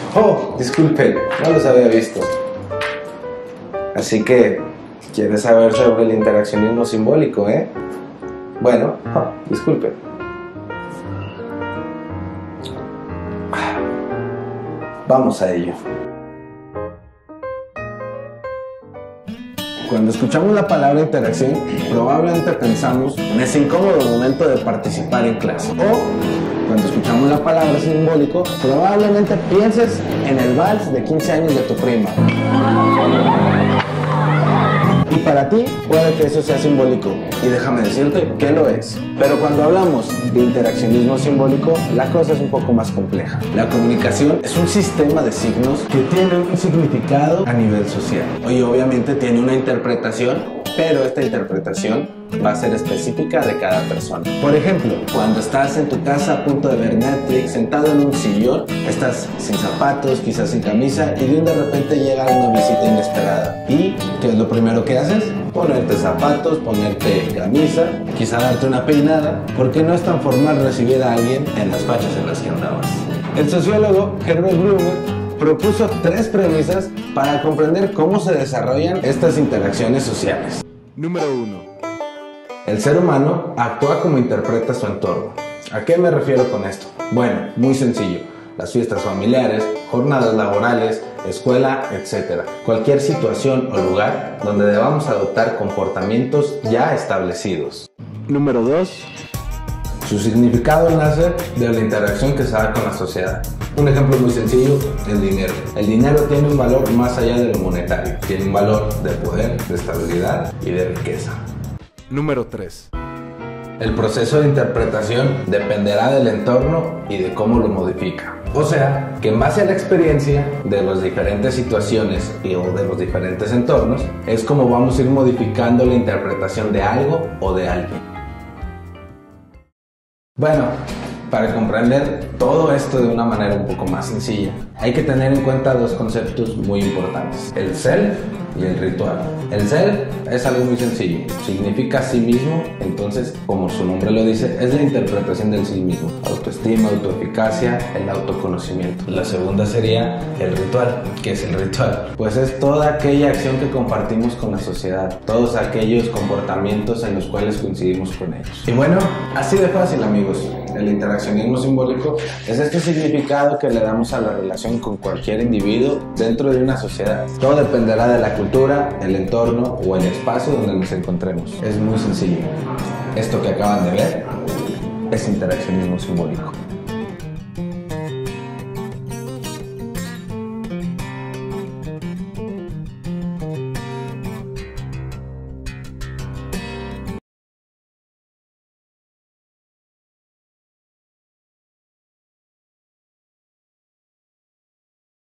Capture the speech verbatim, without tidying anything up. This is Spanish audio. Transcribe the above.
Oh, disculpen, no los había visto. Así que, ¿quieres saber sobre el interaccionismo simbólico, eh? Bueno, oh, disculpen. Vamos a ello. Cuando escuchamos la palabra interacción, probablemente pensamos en ese incómodo momento de participar en clase. O cuando escuchamos la palabra simbólico, probablemente pienses en el vals de quince años de tu prima. Y para ti, puede que eso sea simbólico. Y déjame decirte que lo es. Pero cuando hablamos de interaccionismo simbólico, la cosa es un poco más compleja. La comunicación es un sistema de signos que tiene un significado a nivel social. Y obviamente tiene una interpretación, pero esta interpretación va a ser específica de cada persona. Por ejemplo, cuando estás en tu casa a punto de ver Netflix, sentado en un sillón, estás sin zapatos, quizás sin camisa, y de un de repente llega una visita inesperada. ¿Y qué es lo primero que haces? Ponerte zapatos, ponerte camisa, quizá darte una peinada, porque no es tan formal recibir a alguien en las fachas en las que andabas. El sociólogo Herbert Blumer propuso tres premisas para comprender cómo se desarrollan estas interacciones sociales. Número uno. El ser humano actúa como interpreta su entorno. ¿A qué me refiero con esto? Bueno, muy sencillo. Las fiestas familiares, jornadas laborales, escuela, etcétera. Cualquier situación o lugar donde debamos adoptar comportamientos ya establecidos. Número dos. Su significado nace de la interacción que se da con la sociedad. Un ejemplo muy sencillo, el dinero. El dinero tiene un valor más allá de lo monetario. Tiene un valor de poder, de estabilidad y de riqueza. Número tres. El proceso de interpretación dependerá del entorno y de cómo lo modifica. O sea, que en base a la experiencia de las diferentes situaciones y o de los diferentes entornos, es como vamos a ir modificando la interpretación de algo o de alguien. Bueno, para comprender todo esto de una manera un poco más sencilla, hay que tener en cuenta dos conceptos muy importantes: el self y el ritual. El self es algo muy sencillo, significa sí mismo, entonces, como su nombre lo dice, es la interpretación del sí mismo. Autoestima, autoeficacia, el autoconocimiento. La segunda sería el ritual. ¿Qué es el ritual? Pues es toda aquella acción que compartimos con la sociedad, todos aquellos comportamientos en los cuales coincidimos con ellos. Y bueno, así de fácil, amigos. El interaccionismo simbólico es este significado que le damos a la relación con cualquier individuo dentro de una sociedad. Todo dependerá de la cultura, el entorno o el espacio donde nos encontremos. Es muy sencillo. Esto que acaban de ver es interaccionismo simbólico.